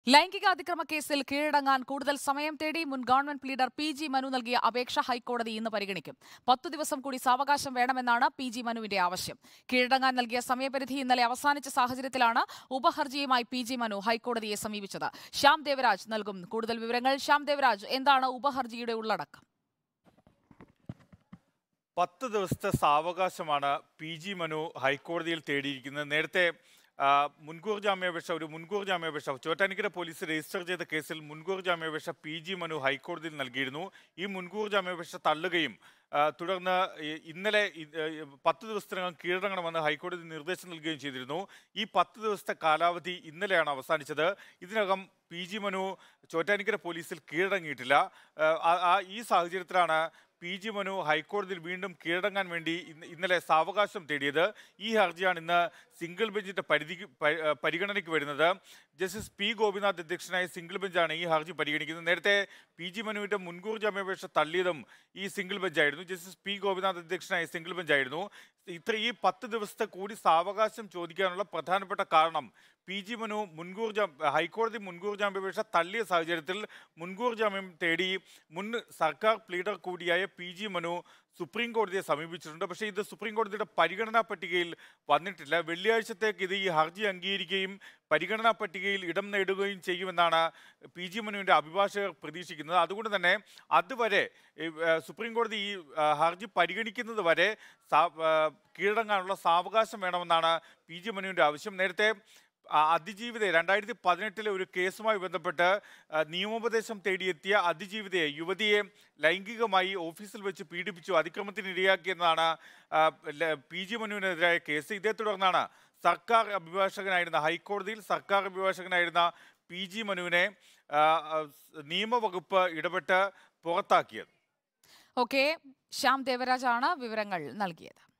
ലൈംഗിക അതിക്രമ കേസിൽ കീഴടങ്ങാൻ കൂടുതൽ സമയം തേടി മുൻ ഗവൺമെന്റ് ലീഡർ പി.ജി. മനു നൽകിയ അപേക്ഷ ഹൈക്കോടതി ഇന്ന് പരിഗണിക്കും. 10 ദിവസം കൂടി സാവകാശം വേണമെന്നാണ് പി.ജി. മനുവിന്റെ ആവശ്യം. കീഴടങ്ങാൻ നൽകിയ സമയപരിധി ഇന്നലെ അവസാനിച്ച സാഹചര്യത്തിലാണ് ഉപഹർജിയുമായി പി.ജി. മനു ഹൈക്കോടതിയെ സമീപിച്ചത്. ശ്യാം ദേവരാജ് നൽകും കൂടുതൽ വിവരങ്ങൾ. ശ്യാം ദേവരാജ്, എന്താണ് ഉപഹർജിയുടെ ഉള്ളടക്കം? 10 ദിവസത്തെ സാവകാശമാണ് പി.ജി. മനു ഹൈക്കോടതിയിൽ തേടിയിരിക്കുന്നത്. നേരത്തെ മുൻകൂർ ജാമ്യാപേക്ഷ ചോറ്റാനിക്കര പോലീസ് രജിസ്റ്റർ ചെയ്ത കേസിൽ മുൻകൂർ ജാമ്യാപേക്ഷ പി.ജി. മനു ഹൈക്കോടതിയിൽ നൽകിയിരുന്നു. ഈ മുൻകൂർ ജാമ്യാപേക്ഷ തള്ളുകയും തുടർന്ന് ഇന്നലെ 10 ദിവസത്തിനകം കീഴടങ്ങണമെന്ന് ഹൈക്കോടതി നിർദ്ദേശം നൽകുകയും ചെയ്തിരുന്നു. ഈ 10 ദിവസത്തെ കാലാവധി ഇന്നലെയാണ് അവസാനിച്ചത്. ഇതിനകം പി.ജി. മനു ചോറ്റാനിക്കര പോലീസിൽ കീഴടങ്ങിയിട്ടില്ല. ഈ സാഹചര്യത്തിലാണ് പി.ജി. മനു ഹൈക്കോടതിയിൽ വീണ്ടും കീഴടങ്ങാൻ വേണ്ടി ഇന്നലെ സാവകാശം തേടിയത്. ഈ ഹർജിയാണ് ഇന്ന് സിംഗിൾ ബെഞ്ചിന്റെ പരിഗണനയ്ക്ക് വരുന്നത്. ജസ്റ്റിസ് പി ഗോപിനാഥ് അധ്യക്ഷനായ സിംഗിൾ ബെഞ്ചാണ് ഈ ഹർജി പരിഗണിക്കുന്നത്. നേരത്തെ പി.ജി. മനുവിന്റെ മുൻകൂർ ജാമ്യാപേക്ഷ തള്ളിയതും ഈ സിംഗിൾ ബെഞ്ചായിരുന്നു. ജസ്റ്റിസ് പി ഗോപിനാഥ് അധ്യക്ഷനായ സിംഗിൾ ബെഞ്ചായിരുന്നു. ഈ 10 ദിവസത്തെ കൂടി സാവകാശം ചോദിക്കാനുള്ള പ്രധാനപ്പെട്ട കാരണം പി.ജി. മനു ഹൈക്കോടതി മുൻകൂർ ജാമ്യാപേക്ഷ തള്ളിയ സാഹചര്യത്തിൽ മുൻകൂർ ജാമ്യം തേടി മുൻ സർക്കാർ പ്ലീഡർ കൂടിയായ പി.ജി. മനു സുപ്രീം കോടതിയെ സമീപിച്ചിട്ടുണ്ട്. പക്ഷേ ഇത് സുപ്രീം കോടതിയുടെ പരിഗണനാ പട്ടികയിൽ വന്നിട്ടില്ല. വെള്ളിയാഴ്ചത്തേക്ക് ഈ ഹർജി അംഗീകരിക്കുകയും പരിഗണനാ പട്ടികയിൽ ഇടം നേടുകയും ചെയ്യുമെന്നാണ് പി.ജി. മനുവിൻ്റെ അഭിഭാഷകർ പ്രതീക്ഷിക്കുന്നത്. അതുകൊണ്ട് തന്നെ അതുവരെ സുപ്രീം കോടതി ഈ ഹർജി പരിഗണിക്കുന്നത് വരെ കീഴടങ്ങാനുള്ള സാവകാശം വേണമെന്നാണ് പി.ജി. മനുവിൻ്റെ ആവശ്യം. നേരത്തെ അതിജീവിതയെ 2018 ഒരു കേസുമായി ബന്ധപ്പെട്ട് നിയമോപദേശം തേടിയെത്തിയ യുവതിയെ ലൈംഗികമായി ഓഫീസിൽ വെച്ച് പീഡിപ്പിച്ചു, അതിക്രമത്തിന് ഇരയാക്കിയെന്നാണ് പി.ജി. മനുവിനെതിരായ കേസ്. ഇതേ തുടർന്നാണ് ഹൈക്കോടതിയിൽ സർക്കാർ അഭിഭാഷകനായിരുന്ന പി.ജി. മനുവിനെ നിയമവകുപ്പ് ഇടപെട്ട് പുറത്താക്കിയത്. ഓക്കെ, ശ്യാം ദേവരാജാണ് വിവരങ്ങൾ നൽകിയത്.